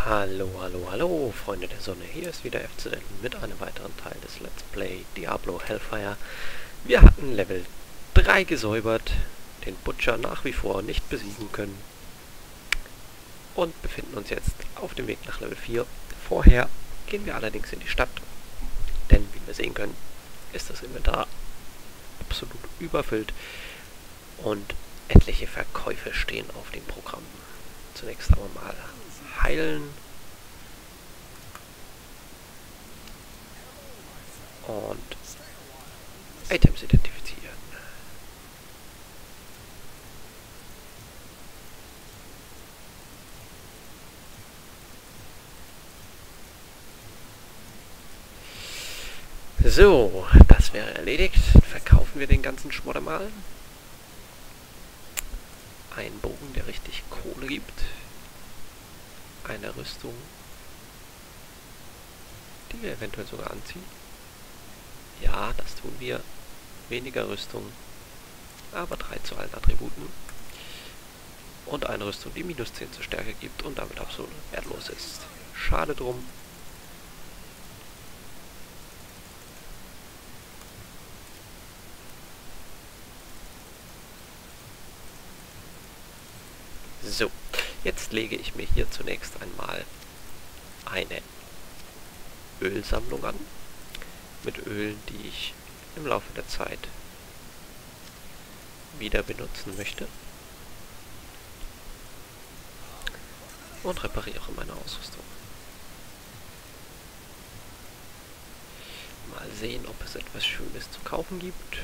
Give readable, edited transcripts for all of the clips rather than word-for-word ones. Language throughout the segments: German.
Hallo, hallo, hallo, Freunde der Sonne. Hier ist wieder FCN mit einem weiteren Teil des Let's Play Diablo Hellfire. Wir hatten Level 3 gesäubert, den Butcher nach wie vor nicht besiegen können und befinden uns jetzt auf dem Weg nach Level 4. Vorher gehen wir allerdings in die Stadt, denn wie wir sehen können, ist das Inventar absolut überfüllt und etliche Verkäufe stehen auf dem Programm. Zunächst aber mal heilen und Items identifizieren. So, das wäre erledigt. Verkaufen wir den ganzen Schmodder mal. Ein Bogen, der richtig Kohle gibt. Eine Rüstung, die wir eventuell sogar anziehen. Ja, das tun wir. Weniger Rüstung, aber 3 zu allen Attributen. Und eine Rüstung, die minus 10 zur Stärke gibt und damit absolut wertlos ist. Schade drum. So, jetzt lege ich mir hier zunächst einmal eine Ölsammlung an. Mit Ölen, die ich im Laufe der Zeit wieder benutzen möchte. Und repariere meine Ausrüstung. Mal sehen, ob es etwas Schönes zu kaufen gibt.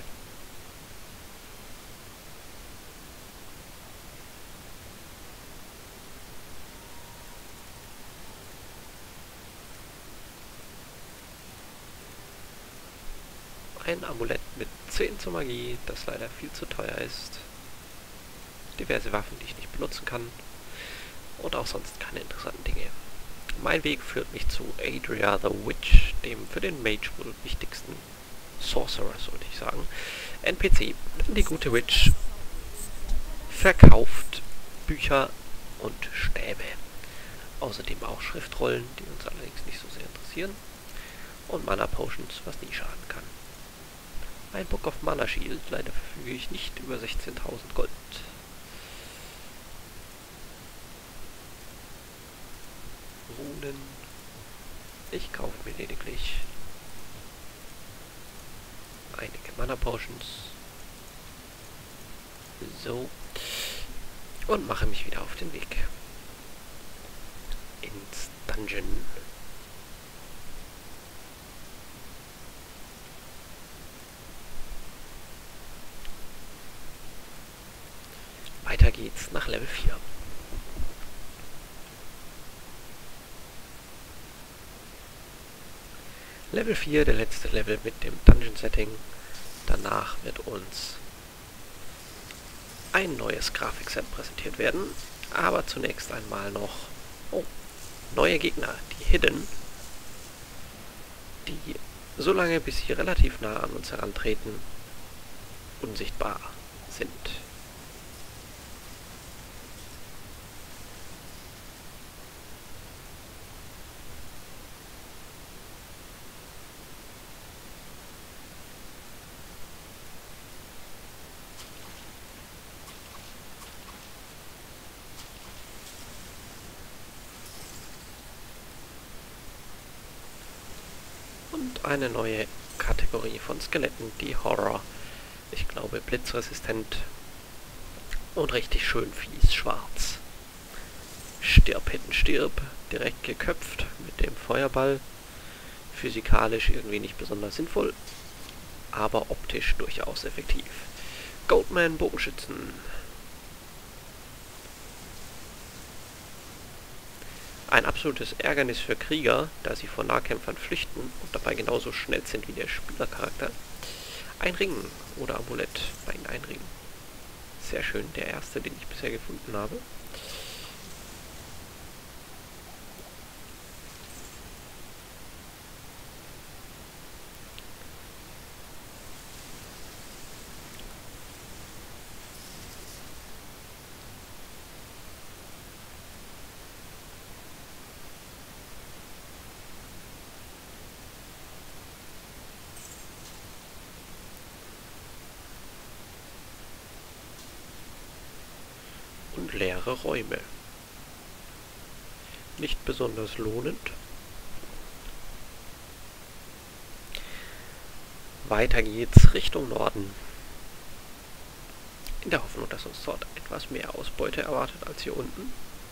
Ein Amulett mit 10 zur Magie, das leider viel zu teuer ist. Diverse Waffen, die ich nicht benutzen kann. Und auch sonst keine interessanten Dinge. Mein Weg führt mich zu Adria the Witch, dem für den Mage wohl wichtigsten Sorcerer, sollte ich sagen, NPC. Die gute Witch verkauft Bücher und Stäbe. Außerdem auch Schriftrollen, die uns allerdings nicht so sehr interessieren. Und Mana Potions, was nie schaden kann. Ein Book of Mana Shield, leider verfüge ich nicht über 16.000 Gold. Runen. Ich kaufe mir lediglich einige Mana Potions. So. Und mache mich wieder auf den Weg ins Dungeon. Weiter geht's nach Level 4. Level 4, der letzte Level mit dem Dungeon-Setting. Danach wird uns ein neues Grafikset präsentiert werden. Aber zunächst einmal noch neue Gegner, die Hidden, die solange bis sie relativ nah an uns herantreten, unsichtbar sind. Und eine neue Kategorie von Skeletten, die Horror. Ich glaube blitzresistent und richtig schön fies schwarz. Stirb, Hidden, stirb. Direkt geköpft mit dem Feuerball. Physikalisch irgendwie nicht besonders sinnvoll, aber optisch durchaus effektiv. Goldman Bogenschützen. Ein absolutes Ärgernis für Krieger, da sie vor Nahkämpfern flüchten und dabei genauso schnell sind wie der Spielercharakter. Ein Ring oder Amulett. Nein, ein Ring. Sehr schön, der erste, den ich bisher gefunden habe. und leere Räume. Nicht besonders lohnend. Weiter geht's Richtung Norden. In der Hoffnung, dass uns dort etwas mehr Ausbeute erwartet als hier unten.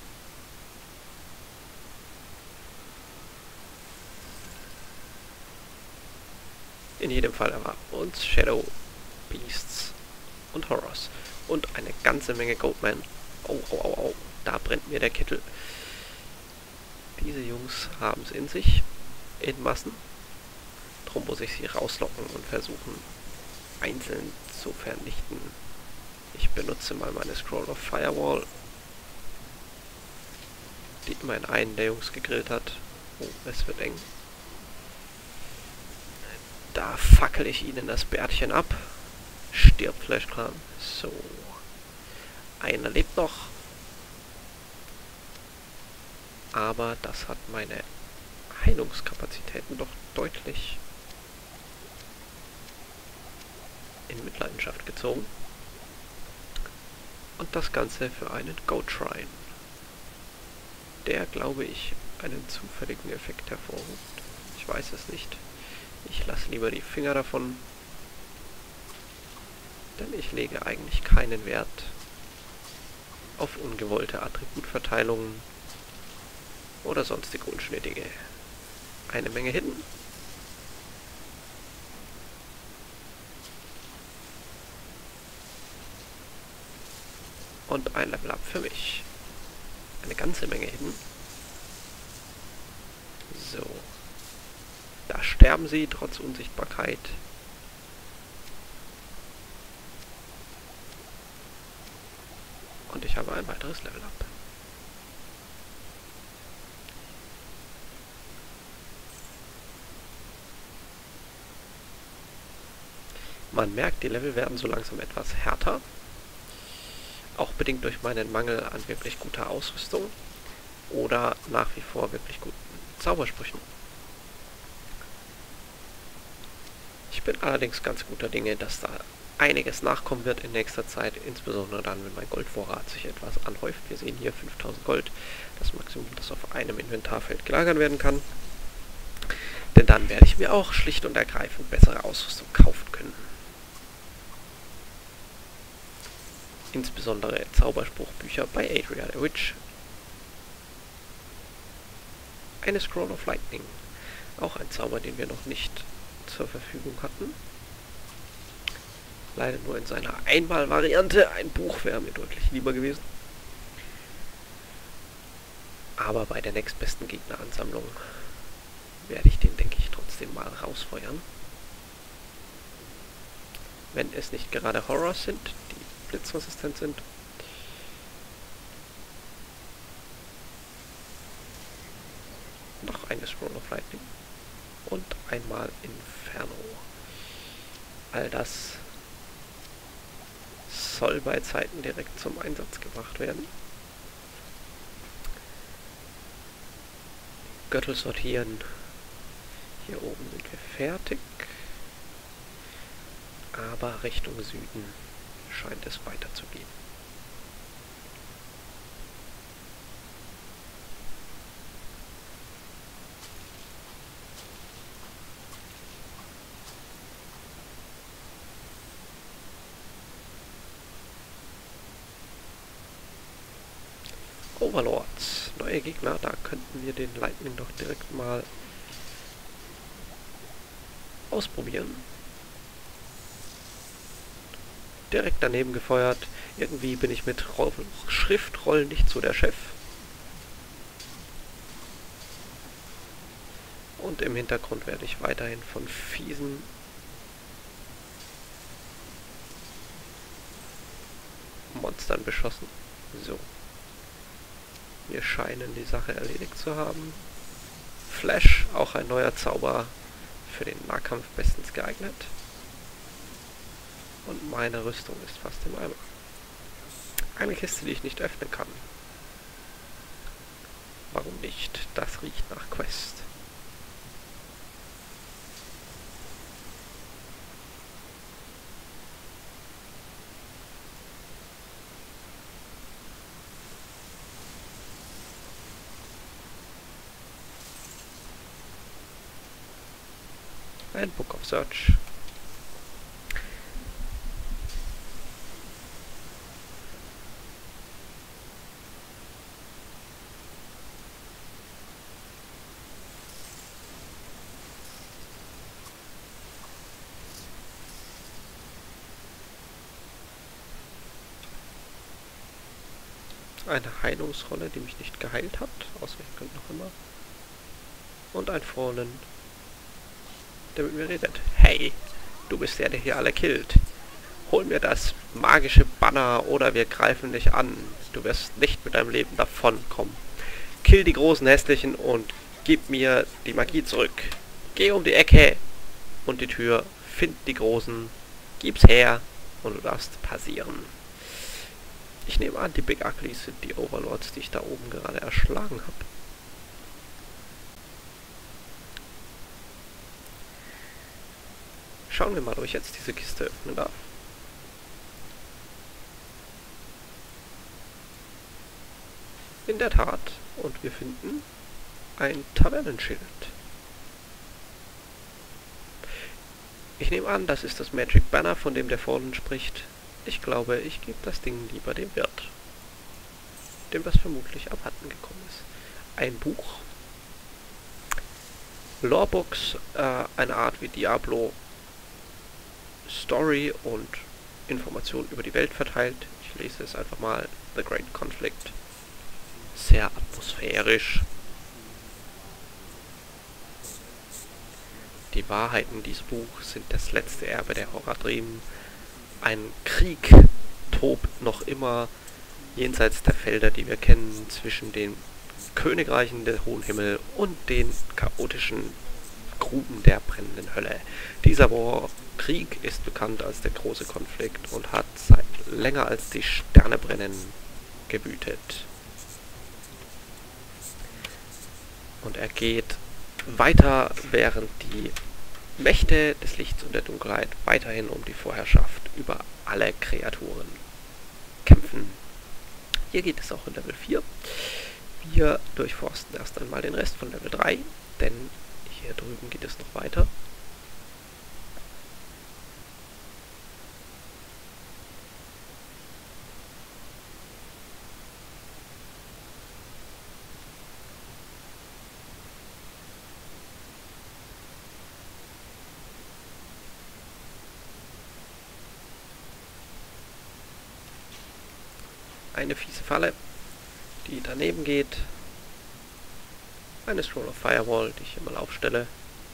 In jedem Fall erwarten uns Shadow Beasts und Horrors. Und eine ganze Menge Goatmen. Oh, oh, oh, oh. Da brennt mir der Kittel. Diese Jungs haben es in sich. In Massen. Drum muss ich sie rauslocken und versuchen, einzeln zu vernichten. Ich benutze mal meine Scroll of Firewall, die immerhin einen der Jungs gegrillt hat. Oh, es wird eng. Da fackel ich ihnen das Bärtchen ab. Stirbt Flash Clan. So. Einer lebt noch. Aber das hat meine Heilungskapazitäten doch deutlich in Mitleidenschaft gezogen. Und das Ganze für einen Goat Shrine, der, glaube ich, einen zufälligen Effekt hervorruft. Ich weiß es nicht. Ich lasse lieber die Finger davon, denn ich lege eigentlich keinen Wert auf ungewollte Attributverteilungen oder sonstige unschöne Dinge. Eine Menge Hidden. Und ein Level Up für mich. Eine ganze Menge Hidden. So. Da sterben sie trotz Unsichtbarkeit. Und ich habe ein weiteres Level Up. Man merkt, die Level werden so langsam etwas härter. Auch bedingt durch meinen Mangel an wirklich guter Ausrüstung oder nach wie vor wirklich guten Zaubersprüchen. Ich bin allerdings ganz guter Dinge, dass da einiges nachkommen wird in nächster Zeit, insbesondere dann, wenn mein Goldvorrat sich etwas anhäuft. Wir sehen hier 5000 Gold, das Maximum, das auf einem Inventarfeld gelagert werden kann. Denn dann werde ich mir auch schlicht und ergreifend bessere Ausrüstung kaufen können. Insbesondere Zauberspruchbücher bei Adria the Witch. Eine Scroll of Lightning. Auch ein Zauber, den wir noch nicht zur Verfügung hatten. Leider nur in seiner Einmalvariante. Ein Buch wäre mir deutlich lieber gewesen. Aber bei der nächstbesten Gegneransammlung werde ich den, denke ich, trotzdem mal rausfeuern. Wenn es nicht gerade Horrors sind, die blitzresistent sind. Noch eine Scroll of Lightning. Und einmal Inferno. All das soll bei Zeiten direkt zum Einsatz gebracht werden. Gürtel sortieren. Hier oben sind wir fertig. Aber Richtung Süden scheint es weiterzugehen. Overlords, neue Gegner, da könnten wir den Lightning doch direkt mal ausprobieren. Direkt daneben gefeuert. Irgendwie bin ich mit Schriftrollen nicht so der Chef. Und im Hintergrund werde ich weiterhin von fiesen Monstern beschossen. So. Wir scheinen die Sache erledigt zu haben. Flash, auch ein neuer Zauber für den Nahkampf bestens geeignet. Und meine Rüstung ist fast im Eimer. Eine Kiste, die ich nicht öffnen kann. Warum nicht? Das riecht nach Quest. Ein Book of Search. Eine Heilungsrolle, die mich nicht geheilt hat, aus welchem Grund noch immer. Und ein Fallen, der mit mir redet. Hey, du bist der hier alle killt. Hol mir das magische Banner oder wir greifen dich an. Du wirst nicht mit deinem Leben davonkommen. Kill die großen Hässlichen und gib mir die Magie zurück. Geh um die Ecke und die Tür, find die Großen, gib's her und du darfst passieren. Ich nehme an, die Big Uglies sind die Overlords, die ich da oben gerade erschlagen habe. Schauen wir mal, ob ich jetzt diese Kiste öffnen darf. In der Tat. Und wir finden ein Tavernenschild. Ich nehme an, das ist das Magic Banner, von dem der Fallen spricht. Ich glaube, ich gebe das Ding lieber dem Wirt, dem das vermutlich abhanden gekommen ist. Ein Buch. Lorebooks, eine Art wie Diablo Story und Informationen über die Welt verteilt. Ich lese es einfach mal. The Great Conflict. Sehr atmosphärisch. Die Wahrheiten dieses Buchs sind das letzte Erbe der Horadrim. Ein Krieg tobt noch immer jenseits der Felder, die wir kennen, zwischen den Königreichen der Hohen Himmel und den chaotischen Gruben der brennenden Hölle. Dieser Krieg ist bekannt als der große Konflikt und hat seit länger als die Sterne brennen gewütet. Und er geht weiter, während die Mächte des Lichts und der Dunkelheit weiterhin um die Vorherrschaft über alle Kreaturen kämpfen. Hier geht es auch in Level 4. Wir durchforsten erst einmal den Rest von Level 3, denn hier drüben geht es noch weiter. Eine fiese Falle, die daneben geht. Eine Scroll of Firewall, die ich hier mal aufstelle.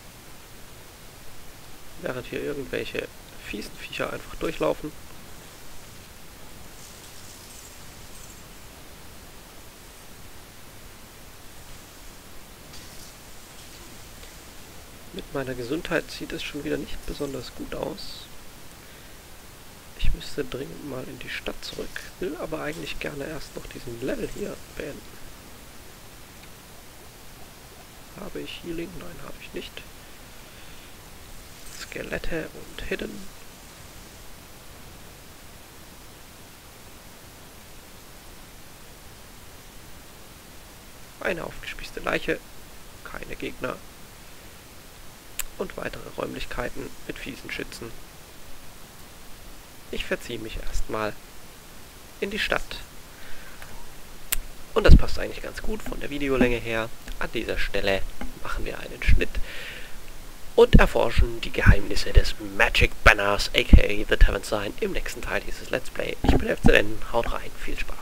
Während hier irgendwelche fiesen Viecher einfach durchlaufen. Mit meiner Gesundheit sieht es schon wieder nicht besonders gut aus. Ich müsste dringend mal in die Stadt zurück, will aber eigentlich gerne erst noch diesen Level hier beenden. Habe ich Healing? Nein, habe ich nicht. Skelette und Hidden. Eine aufgespießte Leiche, keine Gegner. Und weitere Räumlichkeiten mit fiesen Schützen. Ich verziehe mich erstmal in die Stadt. Und das passt eigentlich ganz gut von der Videolänge her. An dieser Stelle machen wir einen Schnitt und erforschen die Geheimnisse des Magic Banners, aka The Tavern Sign, im nächsten Teil dieses Let's Play. Ich bin FCN, haut rein, viel Spaß.